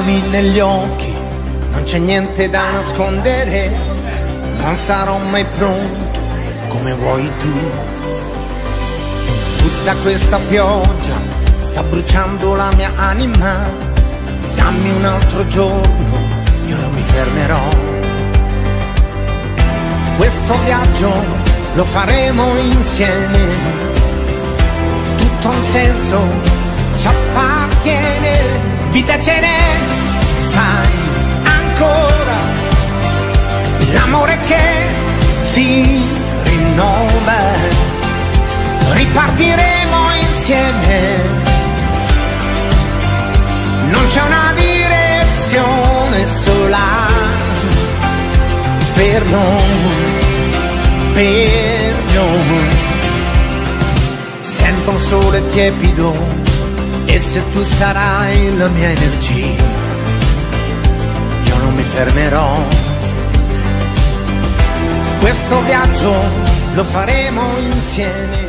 guardami negli occhi, non c'è niente da nascondere, non sarò mai pronto come vuoi tu. Tutta questa pioggia sta bruciando la mia anima, dammi un altro giorno, io non mi fermerò. Questo viaggio lo faremo insieme, tutto ha un senso, ci appartiene. Vita ce n'è, sai ancora, l'amore che si rinnova, ripartiremo insieme, non c'è una direzione sola per noi, sento un sole tiepido e se tu sarai la mia energia, io non mi fermerò. Questo viaggio lo faremo insieme.